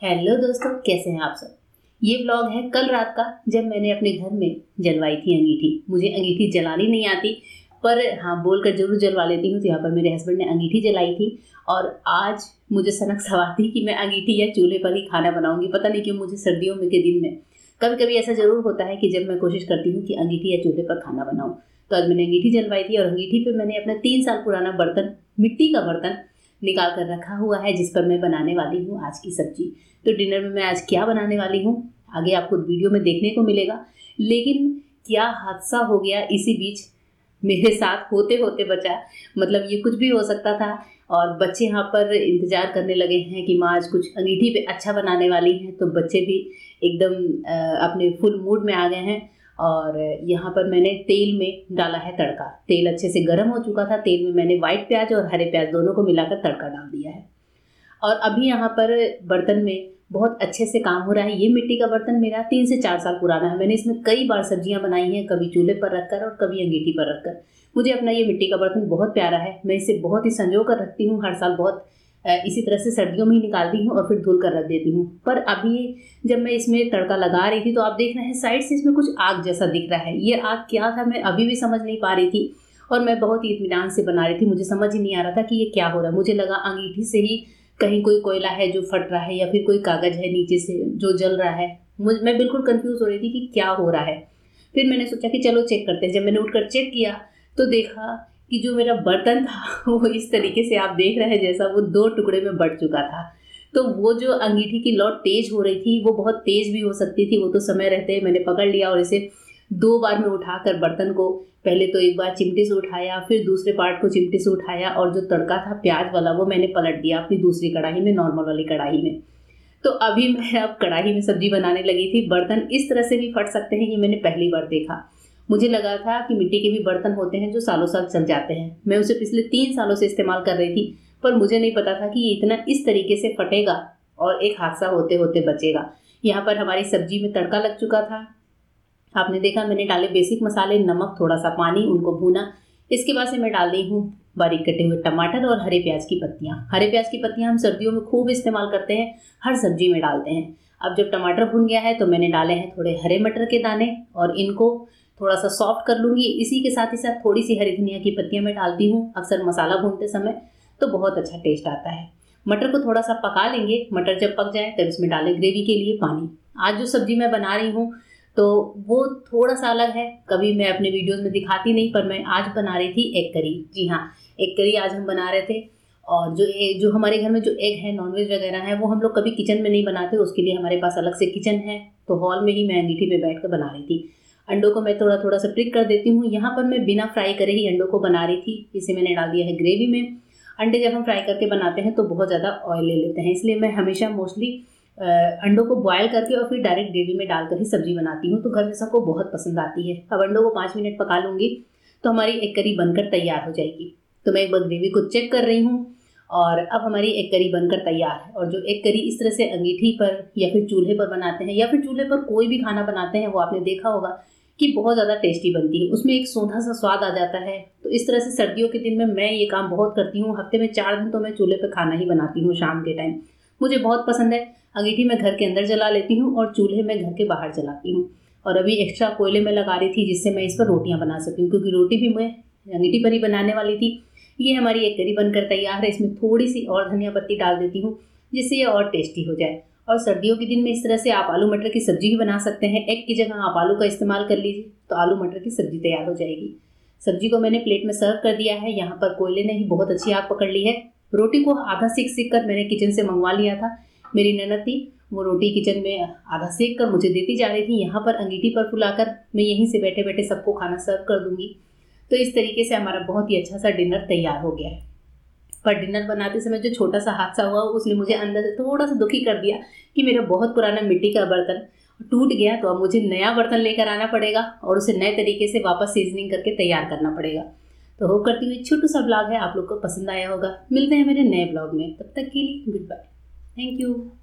Hello दोस्तों, कैसे हैं आप सब। ये ब्लॉग है कल रात का, जब मैंने अपने घर में जलवाई थी अंगीठी। मुझे अंगीठी जलानी नहीं आती, पर हाँ बोलकर जरूर जलवा लेती हूँ। तो यहाँ पर मेरे हस्बैंड ने अंगीठी जलाई थी और आज मुझे सनक सवार थी कि मैं अंगीठी या चूल्हे पर ही खाना बनाऊंगी। पता नहीं क्यों मुझे सर्दियों में के दिन में कभी कभी ऐसा जरूर होता है कि जब मैं कोशिश करती हूँ कि अंगीठी या चूल्हे पर खाना बनाऊँ। तो आज मैंने अंगीठी जलवाई थी और अंगीठी पर मैंने अपना 3 साल पुराना बर्तन, मिट्टी का बर्तन निकाल कर रखा हुआ है, जिस पर मैं बनाने वाली हूँ आज की सब्जी। तो डिनर में मैं आज क्या बनाने वाली हूँ आगे आपको वीडियो में देखने को मिलेगा। लेकिन क्या हादसा हो गया इसी बीच मेरे साथ होते होते बचा। मतलब ये कुछ भी हो सकता था और बच्चे यहाँ पर इंतजार करने लगे हैं कि माँ आज कुछ अंगीठी पे अच्छा बनाने वाली हैं। तो बच्चे भी एकदम अपने फुल मूड में आ गए हैं। और यहाँ पर मैंने तेल में डाला है तड़का। तेल अच्छे से गर्म हो चुका था। तेल में मैंने व्हाइट प्याज और हरे प्याज दोनों को मिलाकर तड़का डाल दिया है। और अभी यहाँ पर बर्तन में बहुत अच्छे से काम हो रहा है। ये मिट्टी का बर्तन मेरा 3 से 4 साल पुराना है। मैंने इसमें कई बार सब्जियां बनाई हैं, कभी चूल्हे पर रखकर और कभी अंगीठी पर रखकर। मुझे अपना ये मिट्टी का बर्तन बहुत प्यारा है। मैं इसे बहुत ही संजो कर रखती हूँ। हर साल बहुत इसी तरह से सर्दियों में ही निकालती हूँ और फिर धुल कर रख देती हूँ। पर अभी जब मैं इसमें तड़का लगा रही थी तो आप देख रहे हैं साइड से इसमें कुछ आग जैसा दिख रहा है। ये आग क्या था मैं अभी भी समझ नहीं पा रही थी और मैं बहुत ही इत्मीनान से बना रही थी। मुझे समझ ही नहीं आ रहा था कि ये क्या हो रहा है। मुझे लगा अंगीठी से ही कहीं कोई कोयला है जो फट रहा है या फिर कोई कागज है नीचे से जो जल रहा है। मैं बिल्कुल कंफ्यूज हो रही थी कि क्या हो रहा है। फिर मैंने सोचा कि चलो चेक करते हैं। जब मैंने उठकर चेक किया तो देखा कि जो मेरा बर्तन था वो इस तरीके से आप देख रहे हैं जैसा वो 2 टुकड़े में बट चुका था। तो वो जो अंगीठी की लौ तेज हो रही थी वो बहुत तेज भी हो सकती थी। वो तो समय रहते मैंने पकड़ लिया और इसे 2 बार में उठाकर बर्तन को पहले तो एक बार चिमटे से उठाया, फिर दूसरे पार्ट को चिमटे से उठाया और जो तड़का था प्याज वाला वो मैंने पलट दिया अपनी दूसरी कढ़ाई में, नॉर्मल वाली कढ़ाई में। तो अभी मैं अब कढ़ाई में सब्जी बनाने लगी थी। बर्तन इस तरह से भी फट सकते हैं ये मैंने पहली बार देखा। मुझे लगा था कि मिट्टी के भी बर्तन होते हैं जो सालों साल चल जाते हैं। मैं उसे पिछले 3 सालों से इस्तेमाल कर रही थी, पर मुझे नहीं पता था कि ये इतना इस तरीके से फटेगा और एक हादसा होते होते बचेगा। यहाँ पर हमारी सब्जी में तड़का लग चुका था। आपने देखा मैंने डाले बेसिक मसाले, नमक, थोड़ा सा पानी, उनको भूना। इसके बाद से मैं डाल रही हूँ बारीक कटे हुए टमाटर और हरे प्याज की पत्तियाँ। हरे प्याज की पत्तियाँ हम सर्दियों में खूब इस्तेमाल करते हैं, हर सब्जी में डालते हैं। अब जब टमाटर भुन गया है तो मैंने डाले हैं थोड़े हरे मटर के दाने और इनको थोड़ा सा सॉफ्ट कर लूँगी। इसी के साथ ही साथ थोड़ी सी हरी धनिया की पत्तियाँ मैं डालती हूँ अक्सर मसाला भूनते समय, तो बहुत अच्छा टेस्ट आता है। मटर को थोड़ा सा पका लेंगे। मटर जब पक जाए तब इसमें डालें ग्रेवी के लिए पानी। आज जो सब्जी मैं बना रही हूँ तो वो थोड़ा सा अलग है। कभी मैं अपने वीडियोस में दिखाती नहीं, पर मैं आज बना रही थी एग करी। जी हाँ, एग करी आज हम बना रहे थे। और जो हमारे घर में जो एग है, नॉनवेज वगैरह है, वो हम लोग कभी किचन में नहीं बनाते। उसके लिए हमारे पास अलग से किचन है। तो हॉल में ही मैं अंगीठी पे बैठ कर बना रही थी। अंडों को मैं थोड़ा थोड़ा सा प्रिक कर देती हूँ। यहाँ पर मैं बिना फ्राई करे ही अंडों को बना रही थी। इसे मैंने डाल दिया है ग्रेवी में। अंडे जब हम फ्राई करके बनाते हैं तो बहुत ज़्यादा ऑयल ले लेते हैं, इसलिए मैं हमेशा मोस्टली अंडों को बॉयल करके और फिर डायरेक्ट ग्रेवी में डालकर ही सब्जी बनाती हूँ। तो घर में सबको बहुत पसंद आती है। अब अंडों को 5 मिनट पका लूँगी तो हमारी एग करी बनकर तैयार हो जाएगी। तो मैं एक बार ग्रेवी को चेक कर रही हूँ और अब हमारी एग करी बनकर तैयार है। और जो एग करी इस तरह से अंगीठी पर या फिर चूल्हे पर बनाते हैं या फिर चूल्हे पर कोई भी खाना बनाते हैं, वो आपने देखा होगा कि बहुत ज़्यादा टेस्टी बनती है। उसमें एक सोंधा सा स्वाद आ जाता है। तो इस तरह से सर्दियों के दिन में मैं ये काम बहुत करती हूँ। हफ्ते में 4 दिन तो मैं चूल्हे पर खाना ही बनाती हूँ शाम के टाइम। मुझे बहुत पसंद है। अंगीठी मैं घर के अंदर जला लेती हूँ और चूल्हे में घर के बाहर जलाती हूँ। और अभी एक्स्ट्रा कोयले में लगा रही थी जिससे मैं इस पर रोटियाँ बना सकूँ, क्योंकि रोटी भी मैं अंगीठी पर ही बनाने वाली थी। ये हमारी एग करी बनकर तैयार है। इसमें थोड़ी सी और धनिया पत्ती डाल देती हूँ जिससे ये और टेस्टी हो जाए। और सर्दियों के दिन में इस तरह से आप आलू मटर की सब्जी ही बना सकते हैं। एग की जगह आप आलू का इस्तेमाल कर लीजिए तो आलू मटर की सब्जी तैयार हो जाएगी। सब्जी को मैंने प्लेट में सर्व कर दिया है। यहाँ पर कोयले ने ही बहुत अच्छी आग पकड़ ली है। रोटी को आधा सेक कर मैंने किचन से मंगवा लिया था। मेरी ननद थी, वो रोटी किचन में आधा सेक कर मुझे देती जा रही थी। यहाँ पर अंगीठी पर फुलाकर मैं यहीं से बैठे बैठे सबको खाना सर्व कर दूंगी। तो इस तरीके से हमारा बहुत ही अच्छा सा डिनर तैयार हो गया है। पर डिनर बनाते समय जो छोटा सा हादसा हुआ उसने मुझे अंदर से थोड़ा सा दुखी कर दिया कि मेरा बहुत पुराना मिट्टी का बर्तन टूट गया। तो अब मुझे नया बर्तन लेकर आना पड़ेगा और उसे नए तरीके से वापस सीजनिंग करके तैयार करना पड़ेगा। तो होप करती हूँ छोटा सा ब्लॉग है आप लोग को पसंद आया होगा। मिलते हैं मेरे नए ब्लॉग में, तब तक के लिए गुड बाय। Thank you.